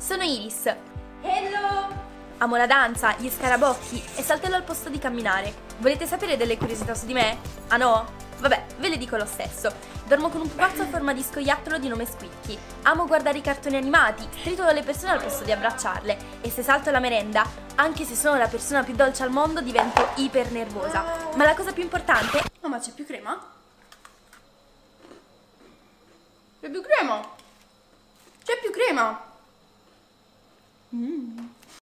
sono Iris. Hello! Amo la danza, gli scarabocchi e saltello al posto di camminare. Volete sapere delle curiosità su di me? Ah no? Vabbè, ve le dico lo stesso. Dormo con un pupazzo a forma di scoiattolo di nome Squeaky. Amo guardare i cartoni animati, stritolo le persone al posto di abbracciarle. E se salto la merenda, anche se sono la persona più dolce al mondo, divento iper nervosa. Ma la cosa più importante... Oh, ma c'è più crema? C'è più crema! C'è più crema!